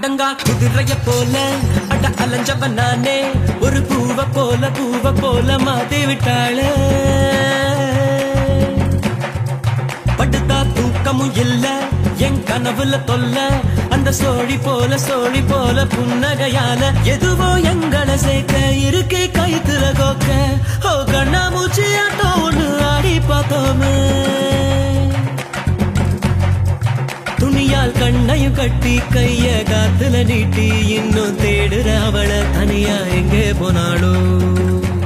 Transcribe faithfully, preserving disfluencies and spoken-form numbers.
அடங்கா குதிரைய போல அட அலஞ்சவன் நானே ஒரு பூவ போல பூவ போல மாத்தி விட்டாள படுத்தா தூக்கமும் இல்ல என் கனவுல தொல்ல அந்த சோழி போல சோழி போல புன்னகையால எதுவோ எங்களை சேர்க்க இருக்கை கைத்துல கோக்க ஓ கண்ணா மூச்சி ஆட்டம் ஒண்ணு ஆடி பார்த்தோமே துணியால் கண்ணையும் கட்டி கைய காத்துல நீட்டி இன்னும் தேடுற அவளை தனியா எங்கே போனாளோ